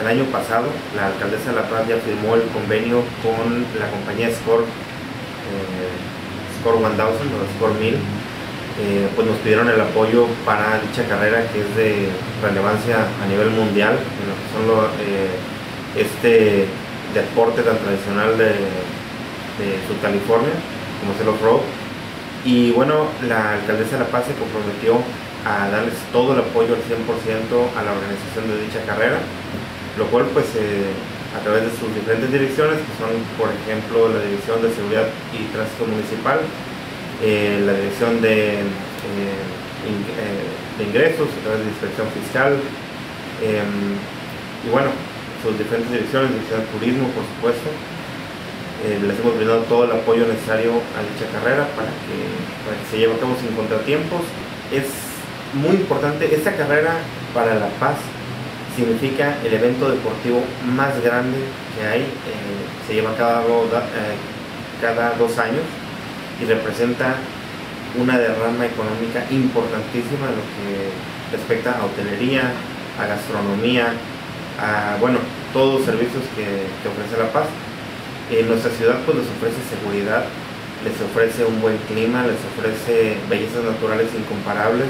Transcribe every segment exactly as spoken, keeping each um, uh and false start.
el año pasado la alcaldesa de La Paz ya firmó el convenio con la compañía Score, eh, Score mil o Score mil. Eh, pues nos pidieron el apoyo para dicha carrera, que es de relevancia a nivel mundial en lo que son lo, eh, este deporte tan tradicional de, de Sud California como es el off-road. Y bueno, la alcaldesa de La Paz se comprometió a darles todo el apoyo al cien por ciento a la organización de dicha carrera, lo cual pues eh, a través de sus diferentes direcciones, que son por ejemplo la Dirección de Seguridad y Tránsito Municipal, eh, la Dirección de, eh, in, eh, de Ingresos, a través de la Inspección Fiscal, eh, y bueno, sus diferentes direcciones, Dirección de Turismo por supuesto. Eh, les hemos brindado todo el apoyo necesario a dicha carrera para que, para que se lleve a cabo sin contratiempos. Es muy importante, esta carrera para La Paz significa el evento deportivo más grande que hay, eh, se lleva a cabo eh, cada dos años y representa una derrama económica importantísima en lo que respecta a hotelería, a gastronomía, a bueno, todos los servicios que, que ofrece La Paz. En nuestra ciudad pues les ofrece seguridad, les ofrece un buen clima, les ofrece bellezas naturales incomparables,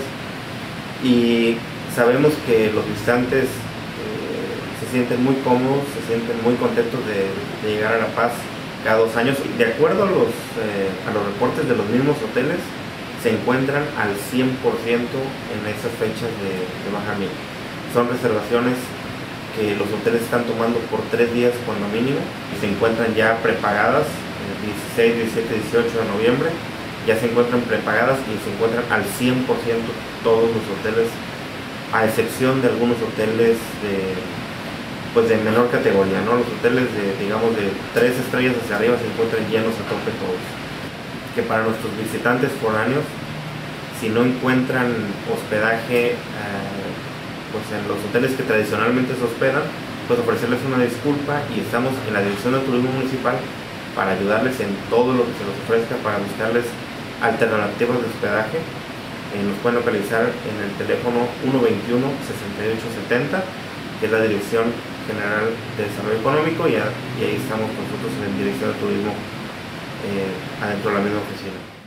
y sabemos que los visitantes eh, se sienten muy cómodos, se sienten muy contentos de, de llegar a La Paz cada dos años. De acuerdo a los, eh, a los reportes de los mismos hoteles, se encuentran al cien por ciento en esas fechas de, de baja mil. Son reservaciones que los hoteles están tomando por tres días cuando mínimo y se encuentran ya prepagadas el dieciséis, diecisiete, dieciocho de noviembre, ya se encuentran prepagadas y se encuentran al cien por ciento todos los hoteles, a excepción de algunos hoteles de, pues de menor categoría, ¿no? Los hoteles de, digamos, de tres estrellas hacia arriba se encuentran llenos a tope todos. Que para nuestros visitantes foráneos, si no encuentran hospedaje eh, pues en los hoteles que tradicionalmente se hospedan, pues ofrecerles una disculpa, y estamos en la Dirección de Turismo Municipal para ayudarles en todo lo que se les ofrezca, para buscarles alternativas de hospedaje. Eh, nos pueden localizar en el teléfono uno veintiuno, sesenta y ocho setenta, que es la Dirección General de Desarrollo Económico, y, a, y ahí estamos nosotros en la Dirección de Turismo, eh, adentro de la misma oficina.